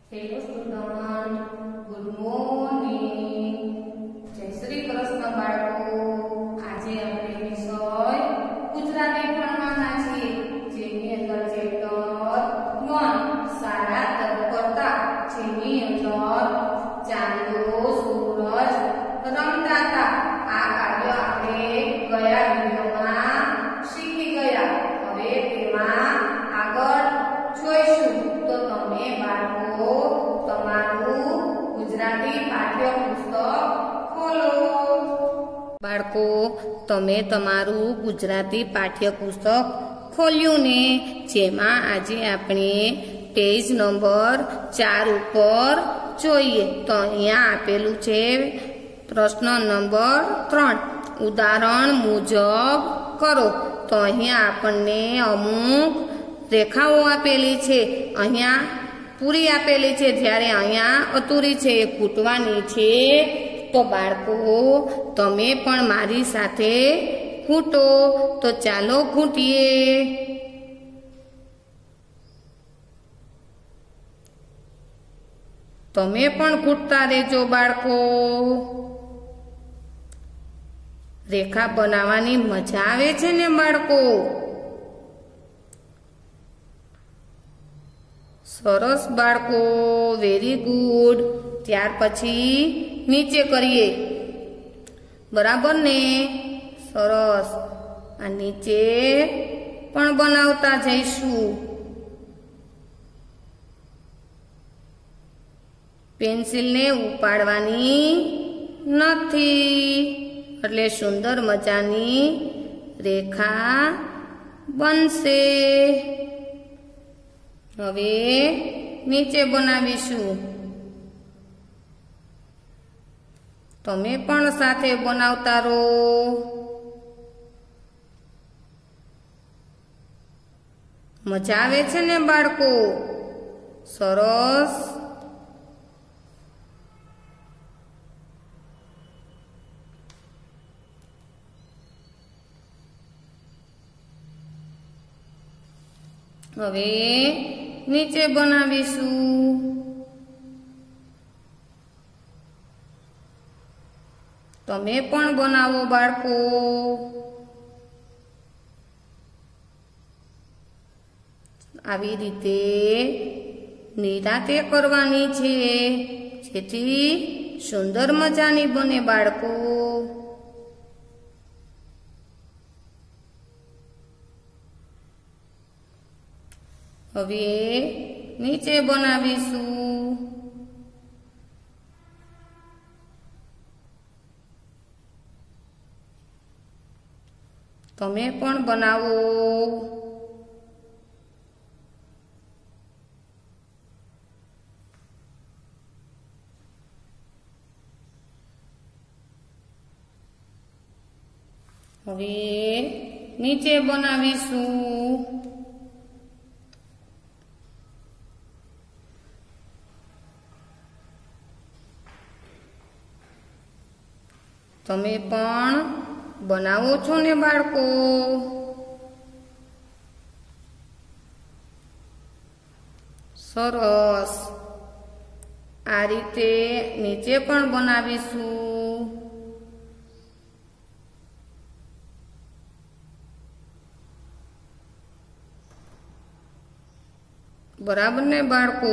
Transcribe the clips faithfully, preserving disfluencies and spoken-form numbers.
Hello student, good morning. જય શ્રી કૃષ્ણ બાળકો. આજે આપણે વિષય ગુજરાતી ભણવાના છીએ, જેની અંદર ચેપ્ટર વન સારા તત્પરતા, જેની અંદર ચાંદલો સૂરજ રમતા હતા. આ કાર્ય આપણે ગયા વિડીયોમાં શીખી ગયા. હવે તેમાં આગળ જોઈશું. તો તમે બાળકો તમારું ગુજરાતી પાઠ્યપુસ્તક ખોલો. બાળકો, તમે તમારું ગુજરાતી પાઠ્યપુસ્તક ખોલ્યું ને? જેમાં આજે આપણે પેજ નંબર ચાર ઉપર જોઈએ. તો અહીંયા આપેલું છે પ્રશ્ન નંબર ત્રણ, ઉદાહરણ મુજબ કરો. તો અહીંયા આપણને અમુક રેખાઓ આપેલી છે, અહીંયા પૂરી આપેલી છે, જ્યારે અહીંયા અધૂરી છે, એ ખૂટવાની છે. તો બાળકો, તમે પણ મારી સાથે ખૂટો. તો ચાલો ખૂટીએ. તમે પણ ખૂટતા રહેજો બાળકો. રેખા બનાવવાની મજા આવે છે ને બાળકો? સરસ બાળકો, વેરી ગુડ. ત્યાર પછી નીચે કરીએ, બરાબર ને? સરસ. આ નીચે પણ બનાવતા જઈશું. પેન્સિલને ઉપાડવાની નથી, એટલે સુંદર મજાની રેખા બનશે. હવે નીચે બનાવીશું. તમે પણ સાથે બનાવતા રહો. મજા આવે છે ને બાળકો? સરસ. હવે નીચે બનાવીશું. તમે પણ બનાવો બાળકો. આવી રીતે નિરાતે કરવાની છે, જેથી સુંદર મજાની બને બાળકો. હવે નીચે બનાવીશું. તમે પણ બનાવો. હવે નીચે બનાવીશું. તમે પણ બનાવો છો ને બાળકો? સરસ. આ રીતે નીચે પણ બનાવીશું. બરાબર ને બાળકો?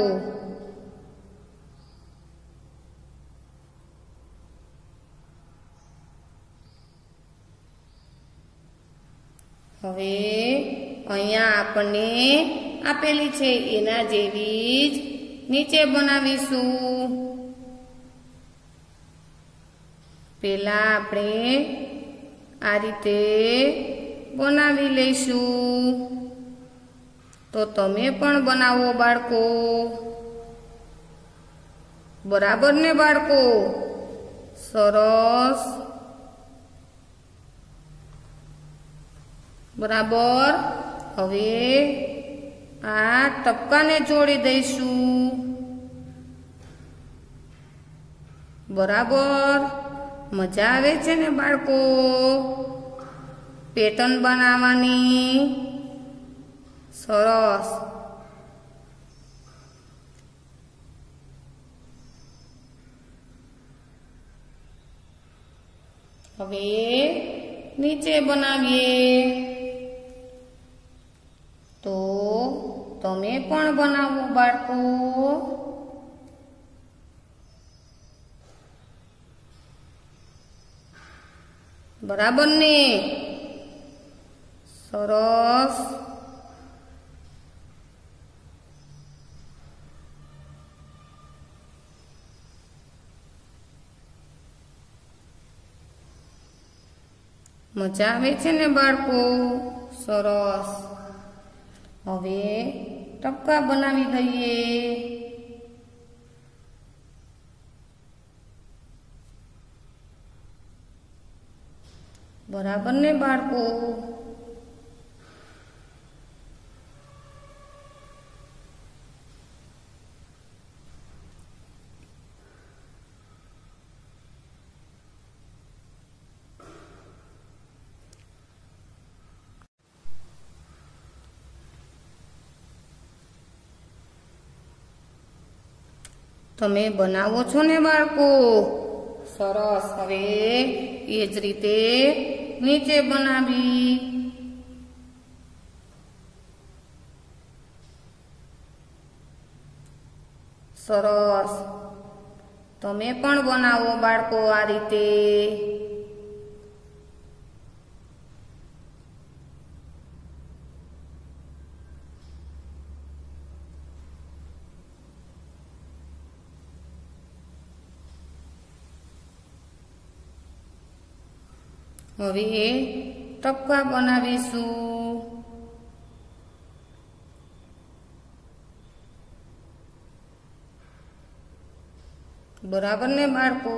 હવે અહીંયા આપણને આપેલી છે એના જેવી જ નીચે બનાવીશું. પહેલા આપણે આ રીતે બનાવી લઈશું. તો તમે પણ બનાવો બાળકો. બરાબર ને બાળકો? સરસ. બરાબર. હવે આ ટપકાને જોડી દઈશું. બરાબર. મજા આવે છે ને બાળકો પેટર્ન બનાવવાની? સરસ. હવે નીચે બનાવીએ. તો તમે પણ બનાવો બાળકો. બરાબર ને? સરસ. મજા આવે છે ને બાળકો? સરસ. હવે ટપકા બનાવી દઈએ. બરાબર ને બાળકો? તમે બનાવો છો ને બાળકો? સરસ. હવે એ જ રીતે નીચે બનાવી. સરસ. તમે પણ બનાવો બાળકો આ રીતે. હવે ટપકા બનાવીશું. બરાબર ને બાળકો?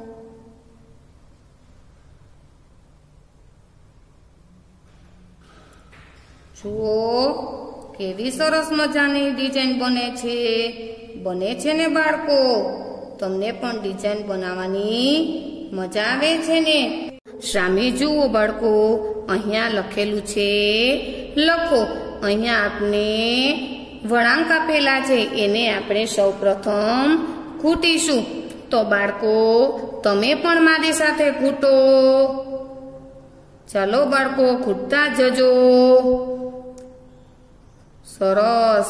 જુઓ કેવી સરસ મજાની ડિઝાઇન બને છે. બને છે ને બાળકો? તમને પણ ડિઝાઇન બનાવવાની મજા આવે છે ને? સામે જુઓ બાળકો, અહીંયા લખેલું છે લખો. અહીંયા આપણે વળાંક આપેલા છે, એને આપણે સૌ પ્રથમ ખૂટીશું. તો બાળકો તમે પણ મારી સાથે ખૂટો. ચાલો બાળકો ખૂટતા જજો. સરસ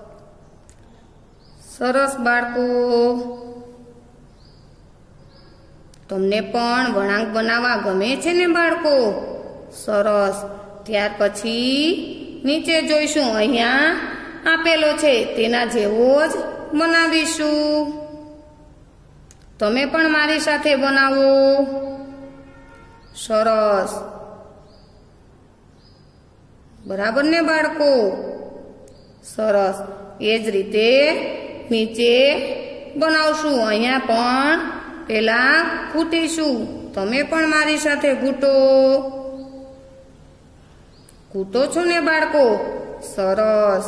સરસ બાળકો. તમને પણ વળાંક બનાવવા ગમે છે ને બાળકો? સરસ. ત્યાર પછી નીચે જોઈશું, અહીંયા આપેલો છે તેના જેવો જ બનાવીશું. તમે પણ મારી સાથે બનાવો. સરસ. બરાબર ને બાળકો? સરસ. એ જ રીતે નીચે બનાવશું. અહીંયા પણ પેલા ખૂટીશું. તમે પણ મારી સાથે ખૂટો. ખૂટો છો ને બાળકો? સરસ.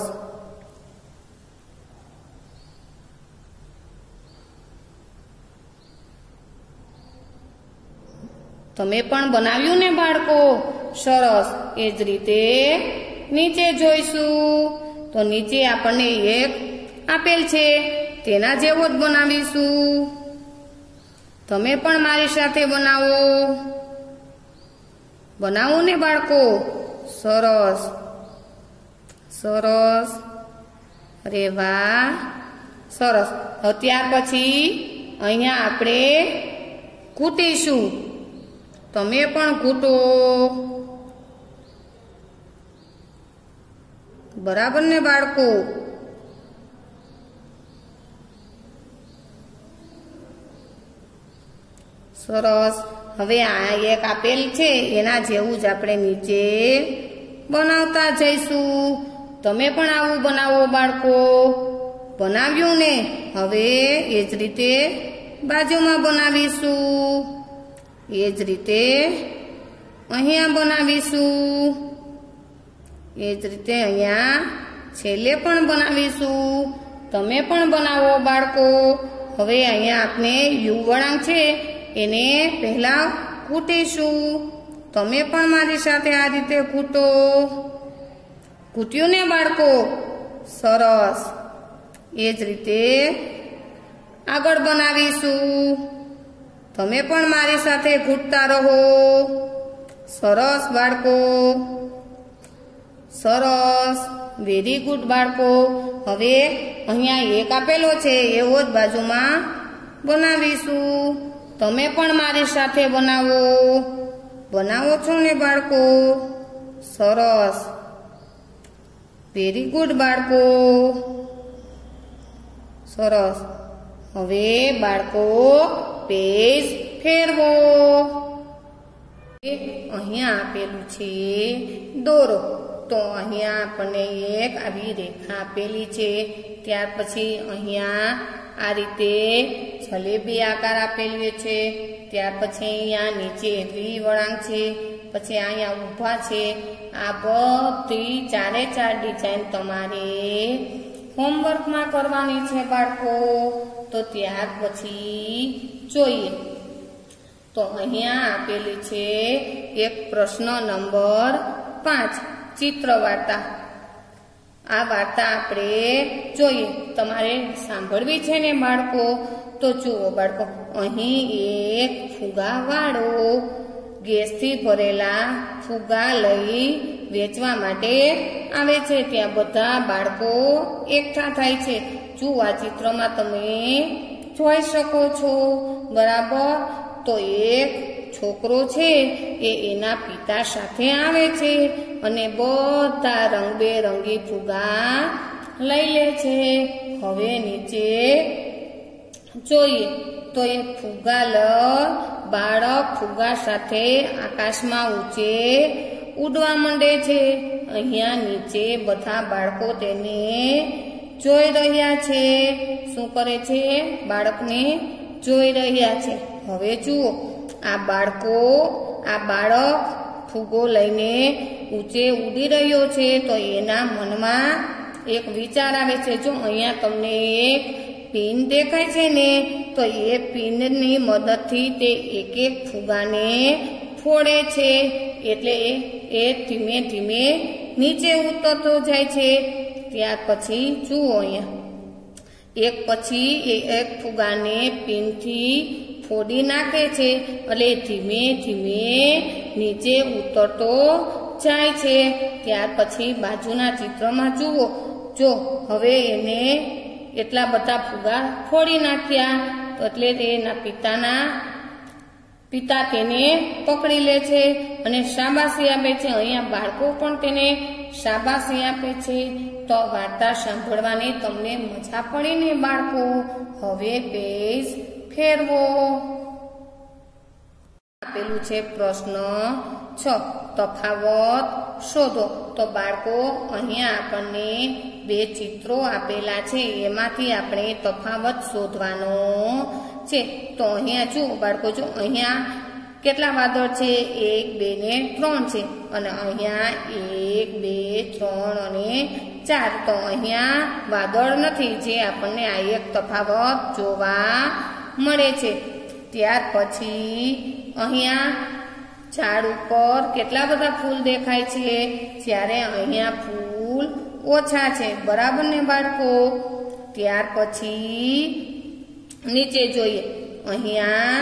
તમે પણ બનાવ્યું ને બાળકો? સરસ. એ જ રીતે નીચે જોઈશું. તો નીચે આપણને એક આપેલ છે, તેના જેવો જ બનાવીશું. તમે પણ મારી સાથે બનાવો. બનાવો ને બાળકો? સરસ સરસ. અરે વાહ, સરસ. હવે ત્યાર પછી અહીંયા આપણે ખૂટીશું. તમે પણ ખૂટો. બરાબર ને બાળકો? સરસ. હવે આ એક આપેલ છે, એના જેવું જ આપણે નીચે બનાવતા જઈશું. તમે પણ આવું બનાવો બાળકો. બનાવ્યું ને? હવે એ જ રીતે બાજુમાં બનાવીશું. એ જ રીતે અહીંયા બનાવીશું. એ જ રીતે અહીંયા છેલ્લે પણ બનાવીશું. તમે પણ બનાવો બાળકો. હવે અહીંયા આપણે યુ વળાંક છે, એને પહેલા ખૂટીશું. તમે પણ મારી સાથે આ રીતે ખૂટો. ખૂટ્યું ને બાળકો? સરસ. એ જ રીતે આગળ બનાવીશું. તમે પણ મારી સાથે ઘૂંટતા રહો. સરસ બાળકો, સરસ, વેરી ગુડ બાળકો. હવે અહીંયા એક આપેલો છે એવો જ બાજુમાં બનાવીશું. તમે પણ મારી સાથે બનાવો. બનાવો છો ને બાળકો? સરસ, વેરી ગુડ બાળકો, સરસ. હવે બાળકો પેજ ફેરવો. અહીંયા આપેલું છે દોરો. તો અહીંયા આપણને એક આવી રેખા આપેલી છે. ત્યાર પછી અહીંયા આ રીતે જલેબી આકાર આપેલી છે. ત્યાર પછી અહીંયા નીચે વી વળાંક છે. પછી અહીંયા ઊભા છે. આ બધી ચારે ચાર ડિઝાઇન તમારે હોમવર્કમાં કરવાની છે બાળકો. તો ત્યાર પછી જોઈએ તો અહીંયા આપેલી છે એક પ્રશ્ન નંબર પાંચ, ચિત્ર વાર્તા. આ વાર્તા આપણે જોઈએ. તમારે સાંભળવી છે ને બાળકો? તો જુઓ બાળકો, અહીં એક ફુગા વાળો ગેસથી ભરેલા ફુગા લઈ વેચવા માટે આવે છે. ત્યાં બધા બાળકો એકઠા થાય છે. જુઓ આ ચિત્રમાં તમે જોઈ શકો છો બરાબર. તો એક છોકરો છે એ એના પિતા સાથે આવે છે અને બધા રંગબેરંગી ફુગા લઈ લે છે. હવે નીચે જોઈએ તો એ ફુગા લ બાળક ફુગા સાથે આકાશમાં ઊંચે ઉડવા માંડે છે. અહીંયા નીચે બધા બાળકો તેને જોઈ રહ્યા છે. શું કરે છે? બાળકને જોઈ રહ્યા છે. હવે જુઓ આ બાળકો આ બાળક ફુગો લઈને ઊંચે ઉડી રહ્યો છે. તો એના મનમાં એક વિચાર આવે છે. જો અહીંયા તમને એક પિન દેખાય છે ને, તો એ પિનની મદદથી તે એક એક ફુગાને ફોડે છે. એટલે એ ધીમે ધીમે નીચે ઉતરતો જાય છે. ત્યાર પછી જુઓ અહીંયા એક પછી એક ફુગાને પિનથી ફોડી નાખે છે. એટલે ધીમે ધીમે નીચે ઉતરતો જાય છે. ત્યાર પછી બાજુના ચિત્રમાં જુઓ, જો હવે એને એટલા બધા ફુગા ફોડી નાખ્યા. તો એટલે એના પિતાના પિતા તેને પકડી લે છે અને શાબાશી આપે છે. અહીંયા બાળકો પણ તેને શાબાશી આપે છે. તો વાર્તા સાંભળવાની તમને મજા પડી ને બાળકો? હવે પેજ ફેરવો. આપેલું છે પ્રશ્ન છ, તફાવત શોધો. તો બાળકો અહીંયા આપણને બે ચિત્રો આપેલા છે, એમાંથી આપણે તફાવત શોધવાનો છે. તો અહીંયા જુઓ બાળકો, જો અહીંયા કેટલા વાદળ છે? એક, બે ને ત્રણ છે. અને અહીંયા એક, બે, ત્રણ અને ચાર. તો અહીંયા વાદળ નથી, જે આપણને આ એક તફાવત જોવા મળે છે. ત્યાર પછી અહીંયા ઝાડ ઉપર કેટલા બધા ફૂલ દેખાય છે, જ્યારે અહીંયા ફૂલ ઓછા છે. બરાબર ને બાળકો? ત્યાર પછી નીચે જોઈએ. અહીંયા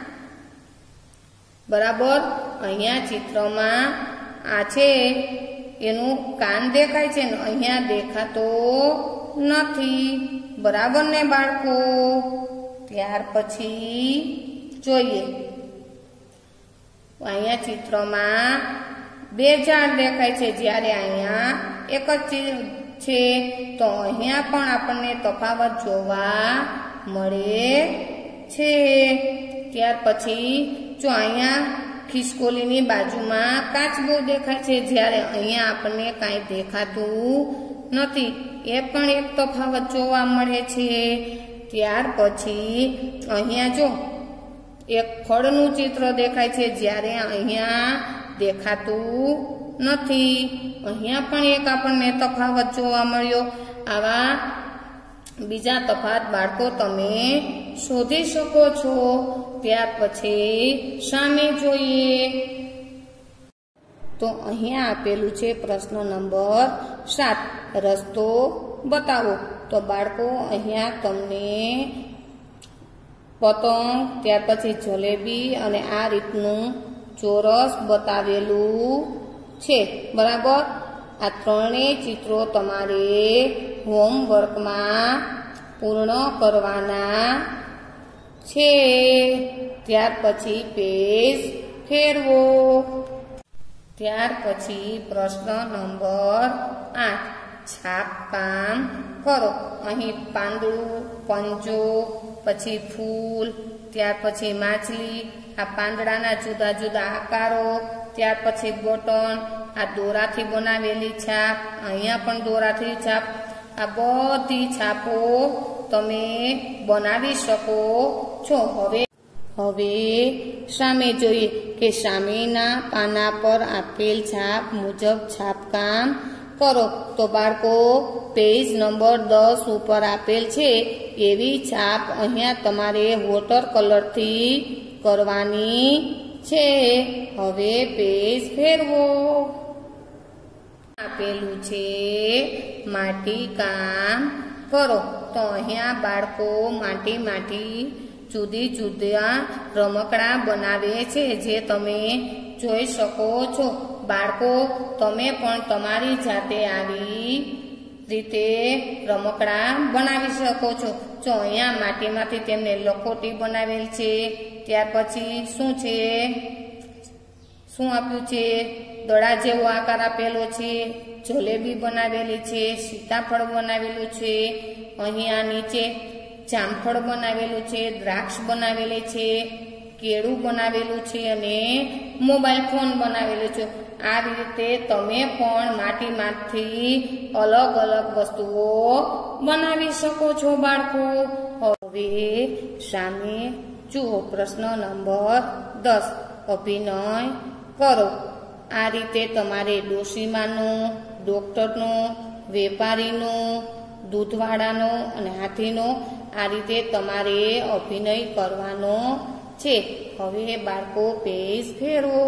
બરાબર અહીંયા ચિત્રમાં આ છે એનું કાન દેખાય છે ને અહીંયા દેખાતો નથી. બરાબર ને બાળકો? ત્યાર પછી જોઈએ અહીંયા ચિત્રમાં બે ઝાડ દેખાય છે, જ્યારે અહીંયા એક જ છે. તો અહીંયા પણ આપણને તફાવત જોવા મળે છે. ત્યાર પછી જો અહીંયા ખિસકોલીની બાજુમાં કાચબો દેખાય છે, જ્યારે અહીંયા આપણને કાંઈ દેખાતું નથી. એ પણ એક તફાવત જોવા મળે છે. ત્યાર પછી અહીંયા જો એક ફળનું ચિત્ર દેખાય છે, જ્યારે અહીંયા દેખાતું નથી. અહીંયા પણ એક આપણને તફાવત જોવા મળ્યો. આવા બીજા તફાવત બાળકો તમે શોધી શકો છો. ત્યાર પછી સામે જોઈએ તો અહીંયા આપેલું છે પ્રશ્ન નંબર સાત, રસ્તો બતાવો. તો બાળકો અહીંયા તમને પતંગ, ત્યાર પછી જલેબી અને આ રીતનું ચોરસ બતાવેલું છે, બરાબર. આ ત્રણેય ચિત્રો તમારે હોમવર્કમાં પૂર્ણ કરવાના છે. ત્યાર પછી પેજ ફેરવો. ત્યાર પછી પ્રશ્ન નંબર આઠ, છાપકામ કરો. અહીં પાંદડું, પંજો, પછી ફૂલ, ત્યાર પછી માછલી, આ પાંદડાના જુદા જુદા આકારો, ત્યાર પછી બટન, આ દોરાથી બનાવેલી છાપ, અહીંયા પણ દોરાથી છાપ. આ બધી છાપો તમે બનાવી શકો છો. હવે હવે સામે જોઈએ કે સામેના પાના પર આપેલ છાપ મુજબ છાપકામ કરો. તો બાળકો, પેજ નંબર દસ ઉપર આપેલ છે એવી છાપ અહીંયા તમારે વોટર કલરથી કરવાની છે. હવે પેજ ફેરવો. આપેલું છે માટી કામ કરો. તો અહીંયા બાળકો માટી માટી જુદી જુદા રમકડા બનાવે છે, જે તમે જોઈ શકો છો. બાળકો, તમે પણ તમારી જાતે આવી રીતે રમકડા બનાવી શકો છો. જો અહીંયા માટીમાંથી તેમને લખોટી બનાવેલ છે. ત્યાર પછી શું છે, શું આપ્યું છે, દડા જેવો આકાર આપેલો છે, જલેબી બનાવેલી છે, સીતાફળ બનાવેલું છે, અહીંયા નીચે જામફળ બનાવેલું છે, દ્રાક્ષ બનાવેલી છે, કેળું બનાવેલું છે અને મોબાઈલ ફોન બનાવેલો છે. આવી રીતે તમે પણ માટીમાંથી અલગ અલગ વસ્તુઓ બનાવી શકો છો બાળકો. હવે સામે જુઓ પ્રશ્ન નંબર દસ, અભિનય કરો. આ રીતે તમારે ડોશીમાનો, ડોક્ટરનો, વેપારીનો, દૂધવાળાનો અને હાથીનો આ રીતે તમારે અભિનય કરવાનો છે. હવે બાળકો પેજ ફેરવો.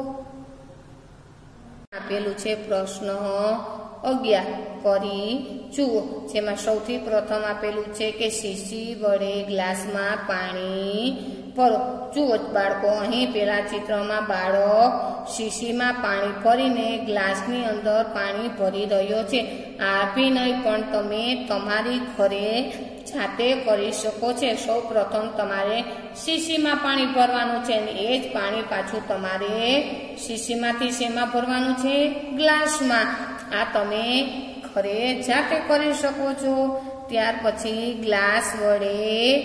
આપેલું છે પ્રશ્ન અગિયાર, કરી જુઓ. જેમાં સૌથી પ્રથમ આપેલું છે કે શીશી વડે ગ્લાસમાં પાણી ભરો. જુઓ બાળકો, અહીં પેલા ચિત્રમાં બાળક શીશીમાં પાણી ભરીને ગ્લાસની અંદર પાણી ભરી રહ્યો છે. આ અભિનય પણ તમે તમારી ઘરે જાતે કરી શકો છો. સૌ પ્રથમ તમારે શીશીમાં પાણી ભરવાનું છે અને એ જ પાણી પાછું તમારે શીશીમાંથી શેમાં ભરવાનું છે, ગ્લાસમાં. આ તમે ઘરે જાતે કરી શકો છો. ત્યાર પછી ગ્લાસ વડે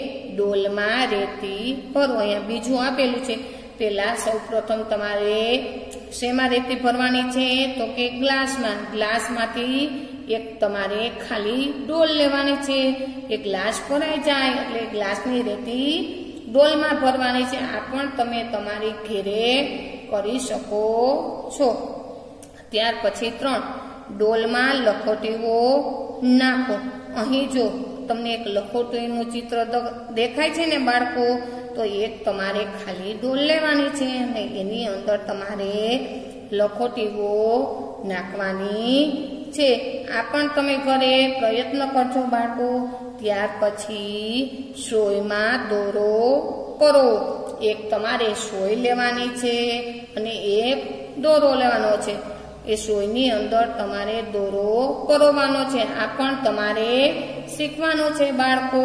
ડોલમાં રેતી ભરો. અહીંયા બીજું આપેલું છે. પેલા સૌ પ્રથમ તમારે શેમાં રેતી ભરવાની છે, તો કે ગ્લાસમાં. ગ્લાસમાંથી એક તમારે ખાલી ડોલ લેવાની છે. એ ગ્લાસ ભરાઈ જાય એટલે ગ્લાસની રેતી ડોલમાં ભરવાની છે. આ પણ તમે તમારી ઘરે કરી શકો છો. ત્યાર પછી ત્રણ, ડોલમાં લખોટીઓ નાખો. અહીં જો તમને એક લખોટીનું ચિત્ર દેખાય છે ને બાળકો, તો એક તમારે ખાલી ડોલ લેવાની છે અને એની અંદર તમારે લખોટીઓ નાખવાની છે. આ પણ તમે ઘરે પ્રયત્ન કરજો બાળકો. ત્યાર પછી સોયમાં દોરો કરો. એક તમારે સોય લેવાની છે અને એક દોરો લેવાનો છે. એ સોયની અંદર તમારે દોરો પરોવાનો છે. આ પણ તમારે શીખવાનો છે બાળકો.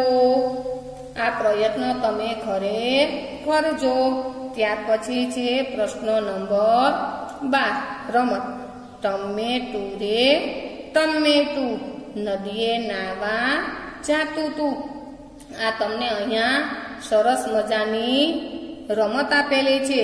આ પ્રયત્ન તમે ઘરે કરજો. ત્યાર પછી છે પ્રશ્ન નંબર બાર, રમત. ટમેટું રે ટમેટું, નદીએ નાવા જાતું તું. આ તમને અહીંયા સરસ મજાની રમત આપેલી છે.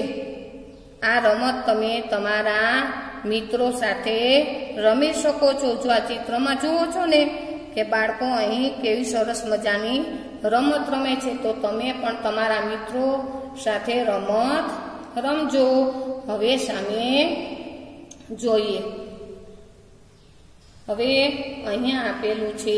આ રમત તમે તમારા મિત્રો સાથે રમી શકો છો. જો આ ચિત્રમાં જુઓ છો ને કે બાળકો અહીં કેવી સરસ મજાની રમત રમે છે, તો તમે પણ તમારા મિત્રો સાથે રમત રમજો. હવે સામે જોઈએ. હવે અહીંયા આપેલું છે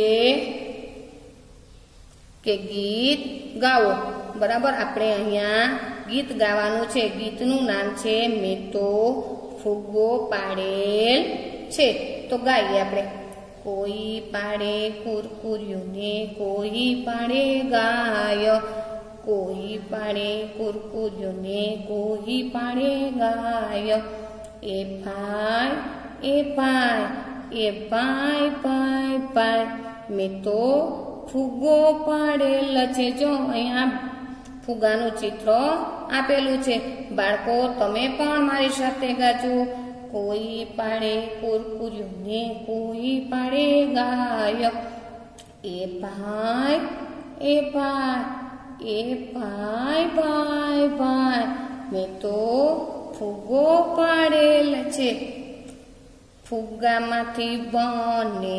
કે ગીત ગાવો. બરાબર, આપણે અહીંયા ગીત ગાવાનું છે. ગીતનું નામ છે મેં તો ફુગ્ગો પાડેલ છે. તો ગાઈએ આપણે. કોઈ પાડે કુરકુરિયું ને કોઈ પાડે ગાય, કોઈ પાડે કુરકુર્યું ને કોઈ પાડે ગાય. એ ભાઈ એ ભાઈ એ ભાઈ ભાઈ ભાઈ મેં તો ફુગ્ગો પાડેલ છે. જો અહીંયા ફુગ્ગાનું ચિત્ર આપેલું છે. બાળકો તમે પણ મારી સાથે ગાજો. કોઈ પાડે કુરકુર્યું ને કોઈ પાડે ગાય. એ ભાઈ એ ભાઈ એ ભાઈ ભાઈ ભાઈ મેં તો ફુગ્ગો પાડેલ છે. ફુગ્ગામાંથી બને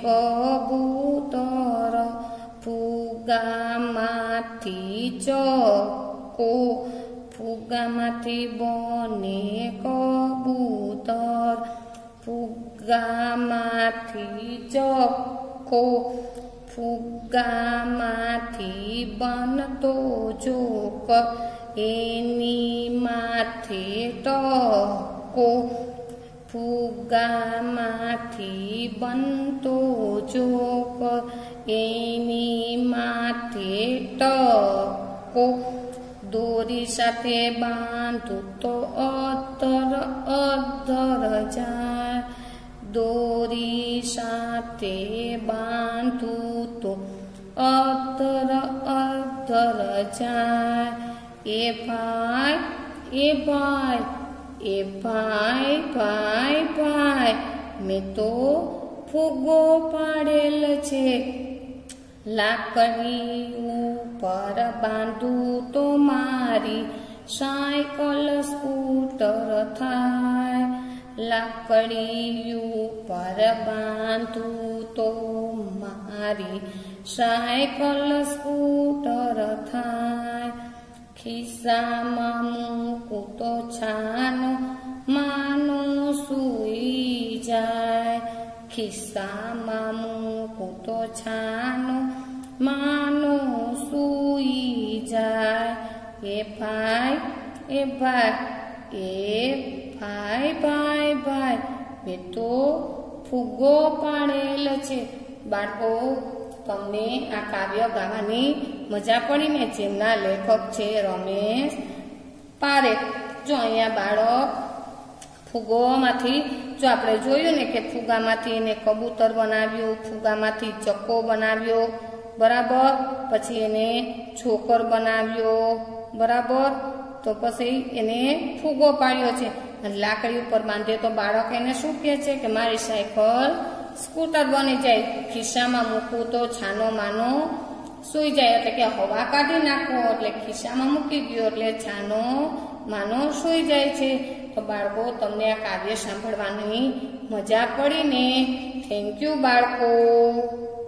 કબૂતર, ફુગ્ગામાંથી ચકો, ફુગ્ગામાંથી બને કબૂતર, ફુગ્ગામાંથી ચકો, ફુગ્ગામાંથી બનતો જોક, એની માથે ટકો, ફુગ્ગામાંથી બનતો જોક, એની માથે ટકો, દોરી સાથે બાંધું તો અધર અધર જાય, દોરી સાથે બાંધું તો અધર અધર જાય. એ ભાઈ એ ભાઈ એ ભાઈ ભાઈ ભાઈ મેં તો ફુગ્ગો પાડેલ છે. લાકડી ઉપર બાંધું તો મારી સાયકલ સ્કૂટર થાય, લાકડી ઉપર બાંધું તો મારી સાયકલ સ્કૂટર થાય, ખિસ્સામાં મૂકું તો છાનો માનો સૂઈ જાય, ખિસ્સામાં મૂકું તો છાનો માનો સૂઈ જાય. એ ભાઈ એ ભાઈ એ ભાઈ ભાઈ ભાઈ મેં તો ફુગ્ગો પાડેલ છે. બાળકો તમને આ કાવ્ય ગાવાની મજા પડી ને? જેમના લેખક છે રમેશ પારેખ. જો અહીંયા બાળક ફુગ્ગોમાંથી જો આપણે જોયું ને કે ફુગ્ગામાંથી એને કબૂતર બનાવ્યું, ફુગ્ગામાંથી ચક્કો બનાવ્યો, બરાબર, પછી એને છોકર બનાવ્યો, બરાબર, તો પછી એને ફુગ્ગો પાડ્યો છે. લાકડી ઉપર બાંધે તો બાળક એને શું કહે છે કે મારી સાયકલ સ્કૂટર બની જાય, ખિસ્સામાં મૂકવું તો છાનો માનો સૂઈ જાય, એટલે કે હવા કાઢી નાખો એટલે ખિસ્સામાં મૂકી ગયો એટલે છાનો માનો સૂઈ જાય છે. તો બાળકો તમને આ કાવ્ય સાંભળવાની મજા પડી ને? થેન્ક યુ બાળકો.